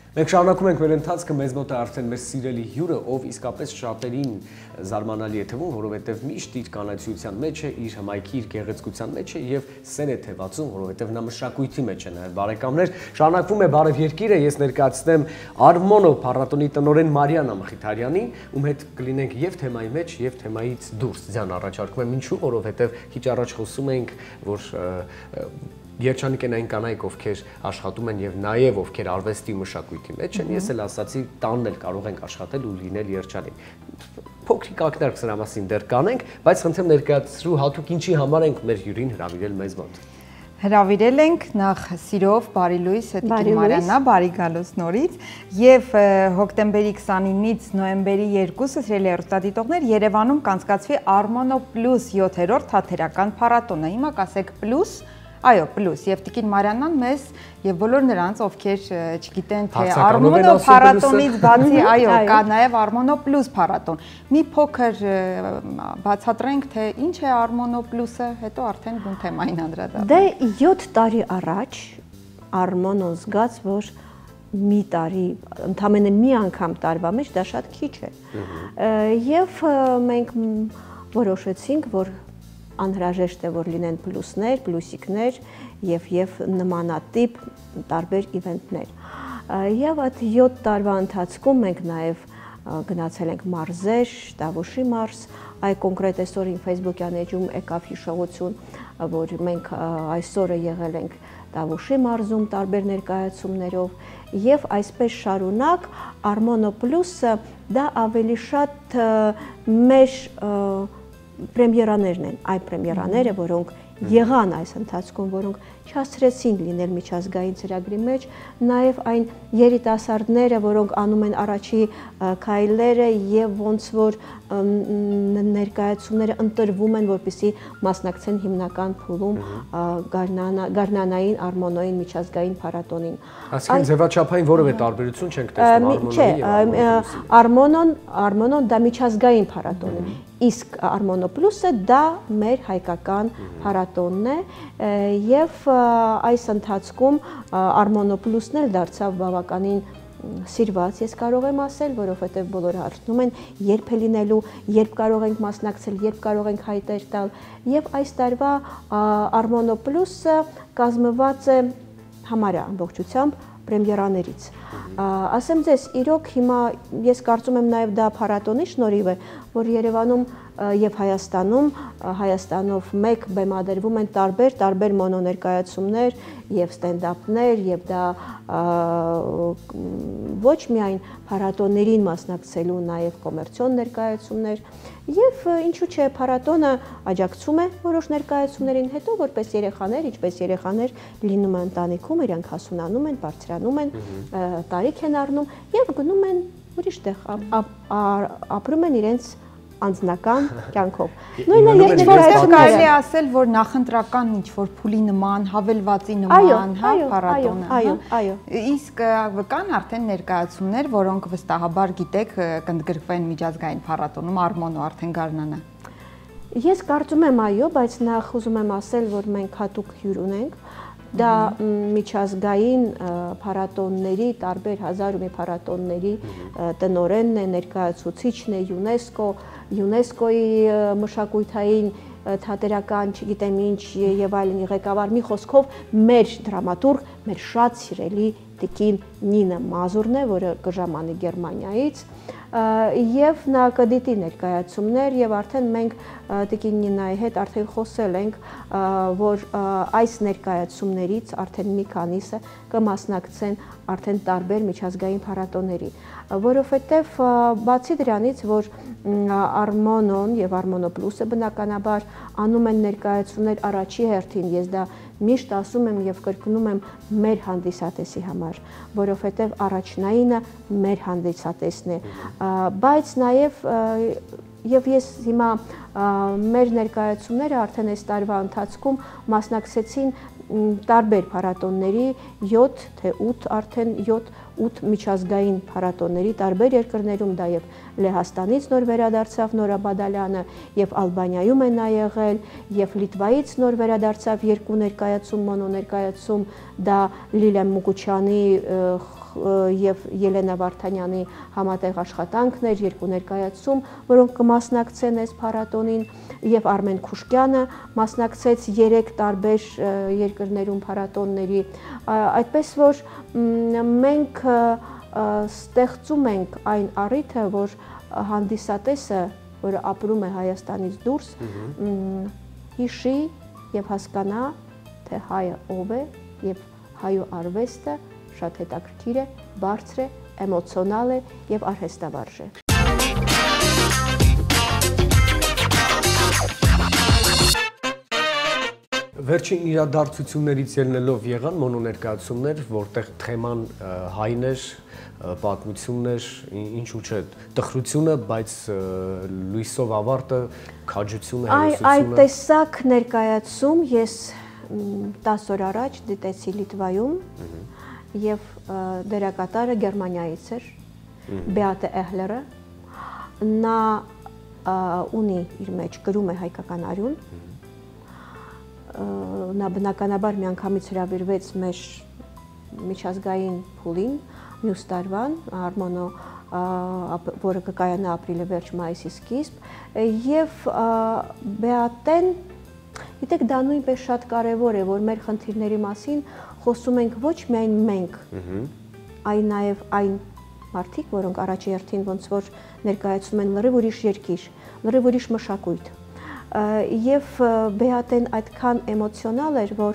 Մենք շարունակում ենք մեր ընթացքը, մեզ մոտ է արդեն մեր սիրելի հյուրը, ով իսկապես շատերին զարմանալի է թվում, որովհետև միշտ իր կանացիության մեջ է, իր հմայքի, իր գեղեցկության մեջ է եւ սեր է թևածում, որովհետև նա մշակույթի մեջ է նաեւ բարեկամներ։ Շարունակվում է Բարև երկիրը, ես ներկայացնեմ Արմոնո փառատոնի տնօրեն Մարիաննա Մխիթարյանին, ում հետ կլինենք եւ թեմայի մեջ, եւ թեմայից դուրս։ Ձյան առաջարկում եմ ինչու, որովհետև քիչ առաջ խոսում էինք, որ Երջանիկ են այն կանայք, ովքեր աշխատում են եւ նաեւ ովքեր արվեստի մշակույթի մեջ են, ես էլ ասացի, տանն էլ կարող ենք աշխատել ու լինել երջանիկ։ Փոքրիկ ակնարկ սրա մասին դեռ կանենք, բայց խնդրեմ ներկայացրու հատուկ ինչի համար ենք մեր հյուրին հրավիրել մեզ մոտ։ Հրավիրել ենք նախ սիրով, բարի լույս, Տիկին Մարիաննա, բարի գալուս նորից եւ հոկտեմբերի 29-ից նոյեմբերի 2-ը սիրելի հեռուստադիտողներ Երևանում կանցկացվի Արմոնո Plus 7-րդ թատերական փառատոնը։ Հիմա կասեք plus Այո, պլյուս եւ Տիկին Մարիաննան մեզ եւ բոլոր նրանց, ովքեր չգիտեն թե Արմոնո փառատոնից բացի, այո, կա նաեւ Արմոնո պլյուս փառատոն։ Մի փոքր բացատրենք, թե ինչ է Արմոնո պլյուսը, հետո արդեն բուն թեմային անդրադառնանք։ Դե 7 տարի առաջ Արմոնոն զգաց, որ մի տարի, ընդամենը մի անգամ տարվա մեջ դա շատ քիչ է։ Եվ մենք որոշեցինք, որ անհրաժեշտ է, որ լինեն պլյուսներ, պլյուսիկներ եւ նմանատիպ տարբեր իվենտներ։ Եվ այդ 7 տարվա ընթացքում մենք նաեւ գնացել ենք մարզեր, Դավուշի մարզ, այ կոնկրետ այսօր իմ Facebook-յան էջում եկավ հիշողություն, որ մենք այսօրը եղել ենք Դավուշի մարզում տարբեր ներկայացումներով եւ այսպես շարունակ Արմոնո պլյուսը դա ավելի շատ մեր պրեմիերաներն են, այ պրեմիերաները, որոնք եղան այս ընթացքում, որոնք չհասցրեցին լինել միջազգային ծրագրի մեջ, նաև այն երիտասարդները, որոնք անում են առաջի քայլերը եւ ոնց որ ներկայացումները ընտրվում են, որպեսզի մասնակցեն հիմնական փուլում Գարնանային Արմոնոյին միջազգային փառատոնին։ Այսինքն ձևաչափային որևէ տարբերություն չենք տեսնում Արմոնոյի։ Արմոնոն դա միջազգային փառատոն է։ Իսկ Արմոնո պլյուսը դա մեր հայկական փառատոնն է եւ այս ընթացքում Արմոնո պլյուսն էլ դարձավ բավականին սիրված, ես կարող եմ ասել, որովհետեւ բոլորը հարցնում են երբ է լինելու, երբ կարող ենք մասնակցել, երբ կարող ենք հայտեր տալ եւ այս տարվա Արմոնո պլյուսը կազմված է համարյա ամբողջությամբ պրեմիերաներից։ Ասեմ ձեզ, իրոք հիմա ես կարծում եմ նաև դա փառատոնի շնորհիվ է, որ Երևանում եւ Հայաստանով մեկ բեմադրվում են տարբեր մոնոներկայացումներ եւ ստենդափներ եւ դա ոչ միայն փառատոններին մասնակցելու նաեւ կոմերցիոն ներկայացումներ եւ ինչու՞ չէ փառատոնը աջակցում է որոշ ներկայացումներին, հետո որպես երեխաներ, ինչպես երեխաներ լինում են ընտանիքում, իրանք հասունանում են, բարձրանում են, տարիք են առնում եւ գնում են ուրիշ տեղ, ապրում են իրենց անձնական կյանքով։ Նույնը երբ որտեղ կարելի ասել, որ նախընտրական ինչ-որ փուլի նման, հավելվածի նման, հա, փառատոնը։ Այո։ Իսկ կան արդեն ներկայացումներ, որոնք վստահաբար գիտեք կընդգրկվեն միջազգային փառատոնում, Արմոնո արդեն Գարնանը։ Ես կարծում եմ այո, բայց նախ ուզում եմ ասել, որ մենք հատուկ հյուր ունենք։ Դա միջազգային փառատոնների, տարբեր հազար ու մի փառատոնների տնօրենն է, ներկայացուցիչն է, ՅՈՒՆԵՍԿՕ-ի մշակութային թատերական, չգիտեմ ինչ եւ այլն ղեկավար, մի խոսքով մեր դրամատուրգ, մեր շատ սիրելի Տիկին Նինա Մազուրն է, որը կժամանի Գերմանիայից եւ նա կդիտի ներկայացումներ եւ արդեն մենք Տիկին Նինայի հետ արդեն խոսել ենք, որ այս ներկայացումներից արդեն մի քանիսը կմասնակցեն արդեն տարբեր միջազգային փառատոների, որովհետեւ բացի դրանից, որ Արմոնոն եւ Արմոնո պլյուսը բնականաբար անում են ներկայացումներ առաջի հերթին, ես դա միշտ ասում եմ եւ կրկնում եմ մեր հանդիսատեսի համար, որովհետեւ առաջնայինը մեր հանդիսատեսն է, բայց նաեւ եւ ես հիմա մեր ներկայացումները արդեն այս տարվա ընթացքում մասնակցեցին տարբեր փառատոնների 7 թե 8 արդեն 7-8 միջազգային փառատոնների տարբեր երկրներում, դա եւ Լեհաստանից նոր վերադարձավ Նորա Բադալյանը, եւ Ալբանիայում է նա եղել, եւ Լիտվայից նոր վերադարձավ երկու ներկայացում, մոնոներկայացում, դա Լիլիա Մուկուչյանի եւ Ելենա Վարդանյանի համատեղ աշխատանքներ, երկու ներկայացում, որոնք կմասնակցեն այս փառատոնին, եւ Արմեն Քուշկյանը մասնակցեց 3 տարբեր երկրներում փառատոնների, այդպես որ մենք ստեղծում ենք այն առիթը, որ հանդիսատեսը, որը ապրում է Հայաստանից դուրս, հիշի եւ հասկանա, թե հայը ով է եւ հայու արվեստը շատ հետաքրքիր է, բարձր է, էմոցիոնալ է եւ արհեստավարժ է։ Վերջին իրադարձություններից ելնելով եղան մոնոներկայացումներ, որտեղ թեման հայն էր, պատմությունն էր, ինչու՞ չէ, տխրությունը, բայց լույսով ավարտը, քաջությունը, հերոսությունը։ Այդ տեսակ ներկայացում ես 10 օր առաջ դիտեցի Լիտվայում եւ դերակատարը Գերմանիայից էր, Բեատե Էհլերը, նա ունի իր մեջ գրում է հայկական արյուն, նա բնականաբար միանգամից հրավիրվեց մեր միջազգային փուլին, մյուս տարվան, Արմոնո, որը կկայանա ապրիլի վերջ, մայիսի սկիզբ, եւ Բեատեն, գիտեք, դա նույնպես շատ կարևոր է, որ մեր խնդիրների մասին խոսում ենք ոչ միայն մենք, այլ նաեւ այն մարդիկ, որոնք առաջի հերթին ոնց որ ներկայացնում են լրիվ ուրիշ երկիր, լրիվ ուրիշ մշակույթ։ Եվ Բեատեն այդքան էմոցիոնալ էր, որ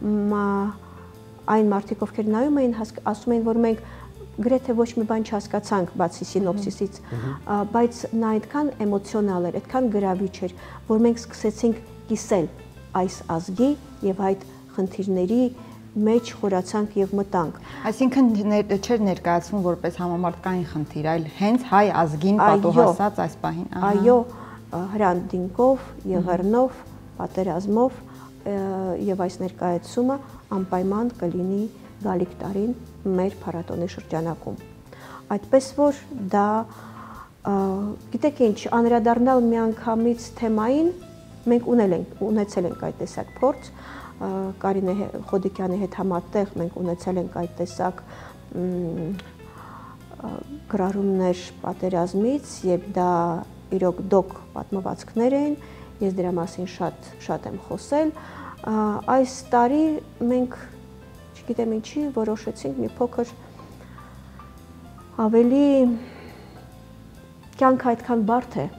այն մարդիկ, ովքեր նայում էին, ասում էին, որ մենք գրեթե ոչ մի բան չհասկացանք, բացի սինոպսիսից, բայց նա այդքան էմոցիոնալ էր, այդքան գրավիչ էր, որ մենք սկսեցինք կիսել այս ազգի եւ այդ խնդիրների մեջ խորացանք եւ մտանք։ Այսինքն չէր ներկայացվում որպես համամարտկային խնդիր, այլ հենց հայ ազգին պատոհասած այս պահին։ Այո, հրանդինքով, եղեռնով, պատերազմով եւ այս ներկայացումը անպայման կլինի գալիք տարին մեր փառատոնի շրջանակում։ Այդպես որ դա, գիտեք ինչ, անդրադառնալ միանգամից թեմային մենք ունեցել ենք այդ տեսակ փորձ, Կարինե Խոդիկյանի հետ համատեղ մենք ունեցել ենք այդ տեսակ գրառումներ պատերազմից եւ դա իրոք դոկ պատմվածքներ են, ես դրա մասին շատ եմ խոսել։ Այս տարի մենք, չգիտեմ ինչի, որոշեցինք մի փոքր ավելի կյանքը այդքան բարդ է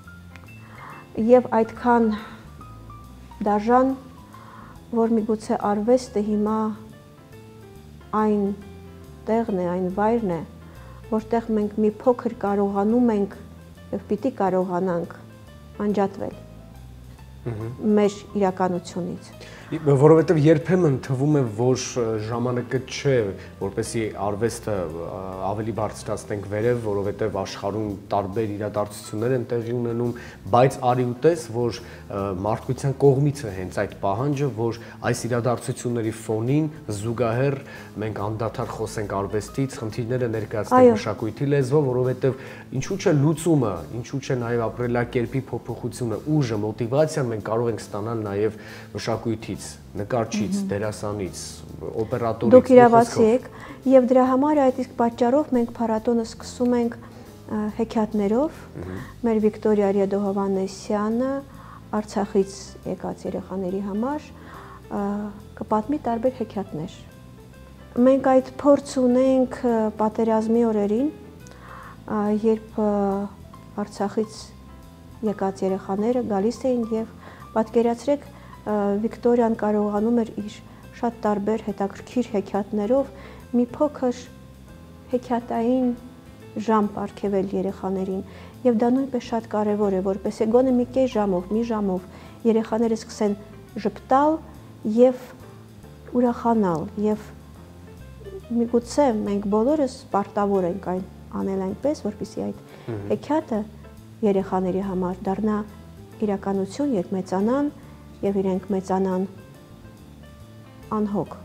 եւ այդքան դաժան, որ միգուցե արվեստը հիմա այն տեղն է, այն վայրն է, որտեղ մենք մի փոքր կարողանում ենք եւ պիտի կարողանանք անջատվել մեր իրականությունից։ Որովհետև երբեմն թվում է, որ ժամանակը չէ, որպեսզի արվեստը ավելի բարձրացնենք վերև, որովհետև աշխարհում տարբեր իրադարձություններ են տեղի ունենում, բայց արի ու տես, որ մարդկության կողմից է հենց այդ պահանջը, որ այս իրադարձությունների ֆոնին զուգահեռ մենք անդադար խոսենք արվեստից, խնդիրները ներկայացնենք մշակույթի լեզվով, որովհետև ինչու՞ չէ լուծումը, ինչու՞ չէ նաև ապրելակերպի փոփոխությունը, ուժը, մոտիվացիան մենք կարող ենք ստանալ նաև մշակույթից, նկարչից, դերասանից, օպերատորից։ Դուք իրավացի եք, եւ դրա համար այդ իսկ պատճառով մենք փառատոնը սկսում ենք հեքիաթներով։ Մեր Վիկտորիա Ռիադո-Հովհաննեսյանը Արցախից եկած երեխաների համար կպատմի տարբեր հեքիաթներ։ Մենք այդ փորձ ունենք պատերազմի օրերին, երբ Արցախից եկած երեխաները գալիս էին եւ պատկերացրեք Վիկտորիան կարողանում էր իր շատ տարբեր հետաքրքիր հեքիաթներով մի փոքր հեքիաթային ժամ պարգևել երեխաներին եւ դա նույնպես շատ կարեւոր է, որպեսզի գոնե մի կես ժամով, մի ժամով երեխաները սկսեն ժպտալ եւ ուրախանալ եւ միգուցե մենք բոլորս պարտավոր ենք այն անել այնպես, որպեսզի այդ հեքիաթը երեխաների համար դառնա իրականություն, երբ մեծանան եւ իրենք մեծանան անհոգ,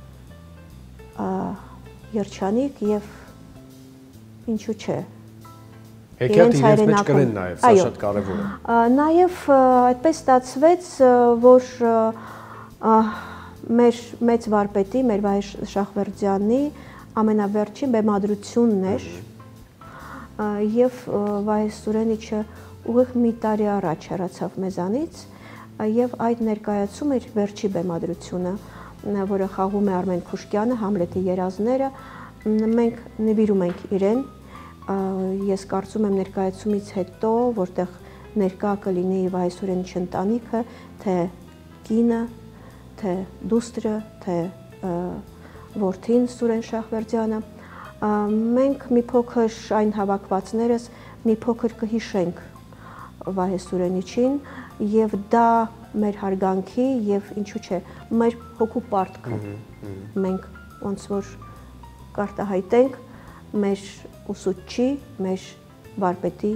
երջանիկ եւ ինչու՞ չէ։ Հեքիաթը իրենց մեջ կրեն նաեւ, սա շատ կարեւոր է։ Նաեւ այդպես ստացվեց, որ մեր մեծ վարպետի, մեր Վահե Շախվերդյանի ամենավերջին բեմադրությունն էր եւ Վահե Սուրենիչը ուղիղ մի տարի առաջ հեռացավ մեզանից եւ այդ ներկայացումը իր վերջի բեմադրությունը, որը խաղում է Արմեն Քուշկյանը, Համլետի երազները, մենք նվիրում ենք իրեն։ Ես կարծում եմ ներկայացումից հետո, որտեղ ներկա կլինի Վահե Սուրենիչի ընտանիքը, թե կինը, թե դուստրը, թե որդին Սուրեն Շահվերդյանը, մենք մի փոքր այն հավաքվածներս մի փոքր կհիշենք Վահե Սուրենիչին եւ դա մեր հարգանքի եւ ինչու՞ չէ մեր հոգու պարտքը մենք ոնց որ կարտահայտենք մեր ուսուցչի, մեր վարպետի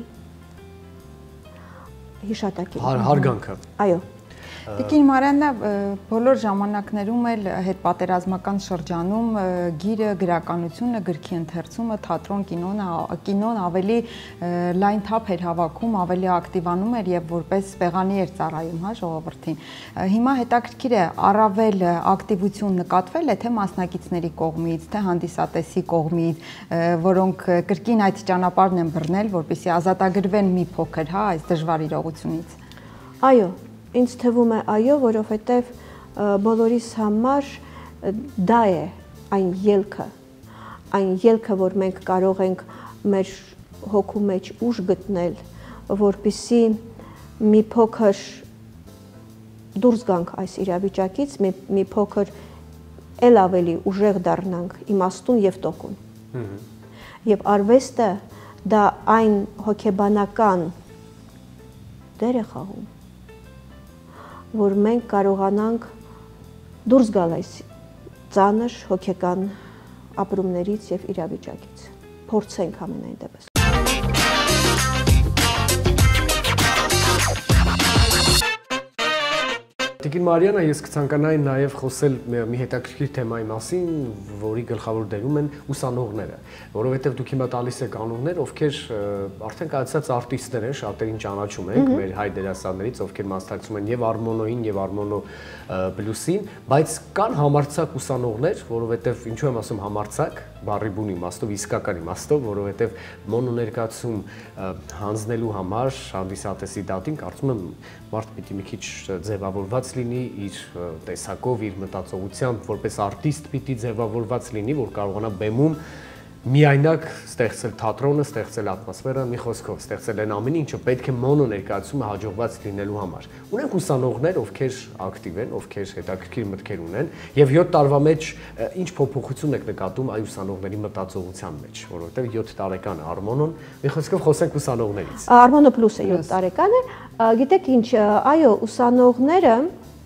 հիշատակին հարգանքը։ Այո։ Տիկին Մարիաննա, բոլոր ժամանակներում էլ հետպատերազմական շրջանում գիրը, գրականությունը, գրքի ընթերցումը, թատրոն, կինոն ավելի լայն թափ էր հավաքում, ավելի ակտիվանում էր եւ որպես սպեղանի էր ծառայում, հա, ժողովրդին։ Հիմա հետաքրքիր է, առավել ակտիվություն նկատվել է թե մասնակիցների կողմից, թե հանդիսատեսի կողմից, որոնք կրկին այդ ճանապարհն են բռնել, որպեսզի ազատագրվեն մի փոքր, հա, այս դժվար իրողությունից։ Այո, ինձ թվում է այո, որովհետև բոլորիս համար դա է այն ելքը, որ մենք կարող ենք մեր հոգու մեջ ուժ գտնել, որպեսզի մի փոքր դուրս գանք այս իրավիճակից, մի փոքր էլ ավելի ուժեղ դառնանք, իմաստուն եւ տոկուն։ Եվ արվեստը դա այն հոգեբանական դեր է խաղում, որ մենք կարողանանք դուրս գալ այս ծանր հոգեկան ապրումներից եւ իրավիճակից։ Փորձենք ամենայն դեպս։ Տիկին Մարիաննա, ես կցանկանայի նաև խոսել մի հետաքրքիր թեմայի մասին, որի գլխավոր դերում են ուսանողները, որովհետև դուք հիմա տալիս եք անուններ, ովքեր արդեն կայացած արտիստներ են, շատերին ճանաչում ենք մեր հայ դերասաններից, ովքեր մասնակցում են եւ Արմոնոյին եւ Արմոնո Բլյուսին, բայց կան համարձակ ուսանողներ, որովհետև ինչու եմ ասում համարձակ, բառի բուն իմաստով, իսկական իմաստով, որովհետև մոնո ներկայացում հանձնելու համար հանդիսատեսի դատին կարծում եմ մարդ պիտի մի քիչ ձևավորված լինի իր տեսակով, իր մտածողությամբ, որպես արտիստ պիտի ձևավորված լինի, որ կարողանա բեմում միայնակ ստեղծել թատրոնը, ստեղծել ատմոսֆերան, մի խոսքով ստեղծել այն ամենը, ինչը պետք է մոնո ներկայացումը հաջողված լինելու համար։ Ունենք ուսանողներ, ովքեր ակտիվ են, ովքեր հետաքրքիր մտքեր ունեն, եւ 7 տարվա մեջ ինչ փոփոխություն եք նկատում այ ուսանողների մտածողության մեջ, որովհետեւ 7 տարեկան է Արմոնոն, մի խոսքով խոսենք ուսանողներից։ Արմոնո պլյուսը 7 տարեկան է, գիտեք ինչ, այո, ուսանողները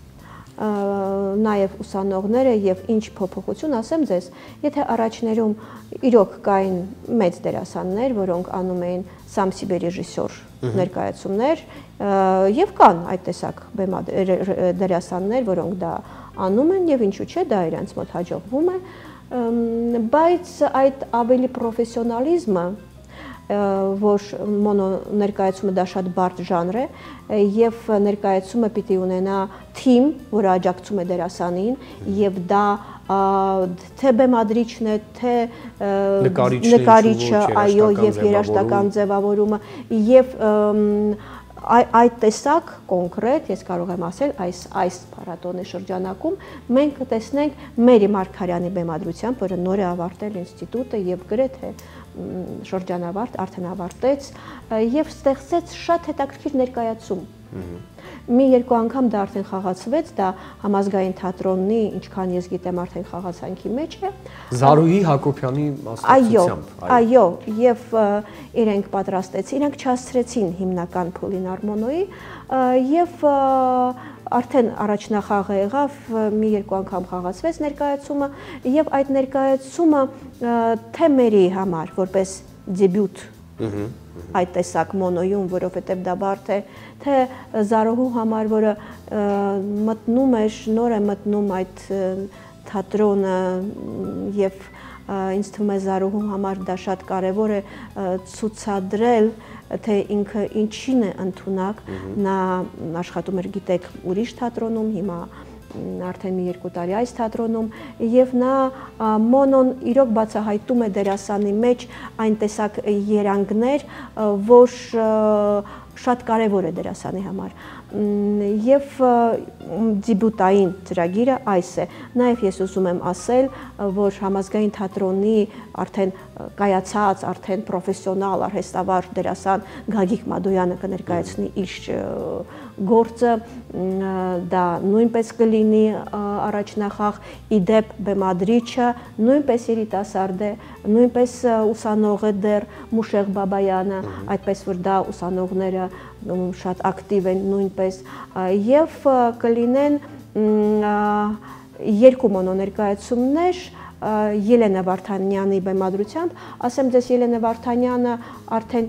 նաև ուսանողները եւ ինչ փոփոխություն ասեմ ձեզ, եթե առաջներում իրոք կային մեծ դերասաններ, որոնք անում էին Սամսիբե ռեժիսոր ներկայացումներ եւ կան այդ տեսակ դերասաններ, որոնք դա անում են եւ ինչու՞ չէ, դա իրենց մոտ հաջողվում է, բայց այդ ավելի պրոֆեսիոնալիզմը որ մոնո ներկայացումը դա շատ բարդ ժանր է եւ ներկայացումը պիտի ունենա թիմ, որը աջակցում է դերասանին եւ դա թե բեմադրիչն է, թե նկարիչը, այո, եւ երաժշտական ձևավորումը եւ այդ տեսակ կոնկրետ ես կարող եմ ասել այս փառատոնի շրջանակում մենք կտեսնենք Մերի Մարգարյանի բեմադրությամբ, որը նոր է ավարտել ինստիտուտը եւ գրեթե շրջանավարտ արդեն ավարտեց եւ ստեղծեց շատ հետաքրքիր ներկայացում։ Մի երկու անգամ դա արդեն խաղացվեց, դա համազգային թատրոնի, ինչքան ես գիտեմ, արդեն խաղացանքի մեջ է։ Զարուհի Հակոբյանի մասնակցությամբ։ Այո, եւ իրենք պատրաստեցին, իրենք չհասցրեցին հիմնական փուլին Արմոնոյի եւ արդեն առաջնախաղը եղավ, մի երկու անգամ խաղացվեց ներկայացումը եւ այդ ներկայացումը թե Մերի համար որպես դեբյուտ այդ տեսակ մոնոյում, որովհետև դա բարդ է, թե Զարուհու համար, որը մտնում էր, նոր է մտնում այդ թատրոնը եւ ինձ թվում է Զարուհու համար դա շատ կարեւոր է ցուցադրել, թե ինքը ինչին է ընդունակ, նա աշխատում էր, գիտեք, ուրիշ թատրոնում, հիմա արդեն մի 2 տարի այս թատրոնում եւ նա մոնոն իրոք բացահայտում է դերասանի մեջ այն տեսակ երանգներ, որ շատ կարևոր է դերասանի համար եւ դիբուտային ծրագիրը այս է նաեւ ես ուզում եմ ասել որ համազգային թատրոնի արդեն կայացած արդեն պրոֆեսիոնալ արհեստավար դերասան Գագիկ Մադոյանը կներկայացնի իր գործը դա նույնպես կլինի առաջնախաղ իդեպ բեմադրիչը նույնպես երիտասարդ է նույնպես ուսանող է դեռ Մուշեղ Բաբայանը այդպես որ դա ուսանողները շատ ակտիվ են նույնպես եւ կլինեն երկու մոնոներկայացումներ Ելենա Վարդանյանի բեմադրությամբ, ասեմ ձեզ Ելենա Վարդանյանը արդեն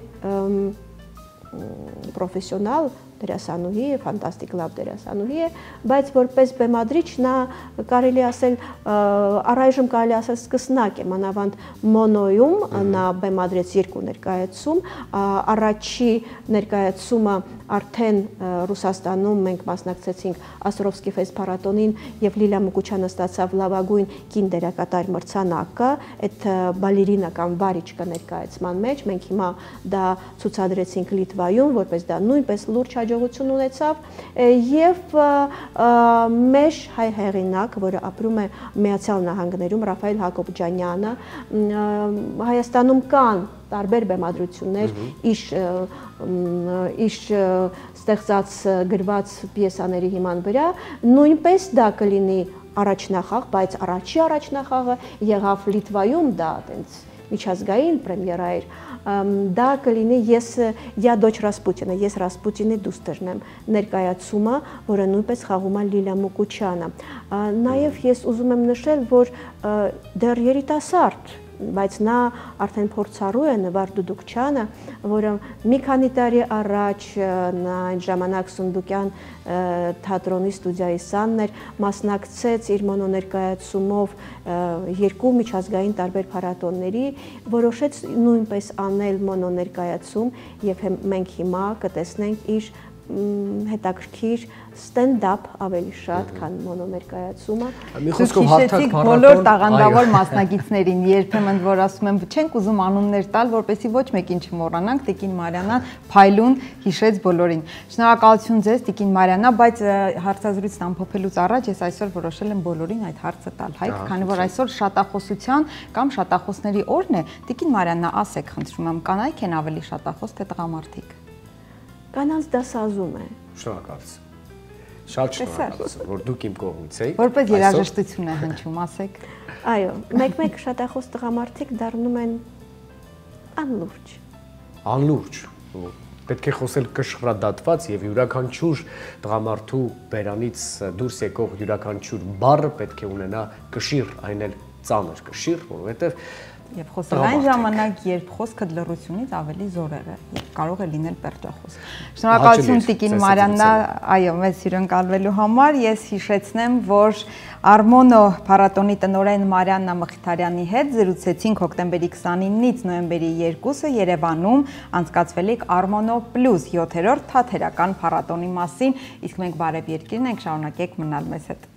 պրոֆեսիոնալ դերասանուհի է, ֆանտաստիկ լավ դերասանուհի է, բայց որպես բեմադրիչ նա կարելի ասել առայժմ կարելի ասել սկսնակ է, մանավանդ մոնոյում նա բեմադրեց 2 ներկայացում, առաջի ներկայացումը արդեն Ռուսաստանում մենք մասնակցեցինք Աստրովսկի ֆեստ փառատոնին եւ Լիլիա Մուկուչյանը ստացավ լավագույն կին դերակատար մրցանակը, այդ բալերինա կամ վարիչկա ներկայացման մեջ, մենք հիմա դա ցուցադրեցինք Լիտվայում, որպես դա նույնպես լուրջ հաջողություն ունեցավ եւ մեր հայ հեղինակ, որը ապրում է Միացյալ Նահանգներում, Ռաֆայել Հակոբյանյանը, Հայաստանում կան տարբեր բեմադրություններ իշ ստեղծած գրված պիեսաների հիման վրա, նույնպես դա կլինի առաջնախաղ, բայց առաջի առաջնախաղը եղավ Լիտվայում, դա այտենց միջազգային պրեմիերա էր, դա կլինի «Я дочь Распутина», «Ես Ռասպուտինի դուստերն եմ» ներկայացումը, որը նույնպես խաղում է Լիլիա Մուկուչյանը։ Նաև ես ուզում եմ նշել, որ դեռ երիտասարդ բայց նա արդեն փորձառու է Նվար Դուդուկչյանը, որը մի քանի տարի առաջ նա այն ժամանակ Սունդուկյան թատրոնի ստուդիայի սանն էր, մասնակցեց իր մոնոներկայացումով 2 միջազգային տարբեր փառատոնների, որոշեց նույնպես անել մոնոներկայացում եւ մենք հիմա կտեսնենք իր հետաքրքիր ստենդափ ավելի շատ, քան մոնոներկայացումը։ Մի խոսքով հարթակ փառատոն բոլոր տաղանդավոր մասնագետներին երբեմն որ ասում եմ չենք ուզում անուններ տալ, որպեսզի ոչ մեկին չմոռանանք, Տիկին Մարիանան փայլուն հիշեց բոլորին։ Շնորհակալություն ձեզ Տիկին Մարիանա, բայց հարցազրույցն ամփոփելուց առաջ ես այսօր որոշել եմ բոլորին այդ հարցը տալ, հայք, քանի որ այսօր շատախոսության կամ շատախոսների օրն է։ Տիկին Մարիանա, ասեք, խնդրում եմ, կանայք են ավելի շատախոս թե տղամարդիկ։ Կանանց դասազում է։ Շնորհակալություն։ Շատ շնորհակալություն, որ դուք իմ կողմից եք։ Որպես երաժշտություն է հնչում, ասեք։ Այո, մեկ-մեկ շատախոս տղամարդիկ դառնում են անլուրջ։ Անլուրջ։ Պետք է խոսել կշռադատված եւ յուրաքանչյուր տղամարդու բերանից դուրս եկող յուրաքանչյուր բառը պետք է ունենա կշիռ, այն էլ ծանր կշիռ, որովհետեւ Եվ խոսել այն ժամանակ, երբ խոսքը լռությունից ավելի զորեղ է, եւ կարող է լինել պերճախոս։ Շնորհակալություն Տիկին Մարիանա, այո, մեզ հյուրընկալվելու համար։ Ես հիշեցնեմ, որ Արմոնո փառատոնի տնօրեն Մարիաննա Մխիթարյանի հետ զրուցեցինք հոկտեմբերի 29-ից նոյեմբերի 2-ը Երևանում անցկացվելիք Արմոնո Plus 7-րդ թատերական փառատոնի մասին, իսկ մենք Բարև երկիրն ենք, շարունակեք մնալ մեզ հետ։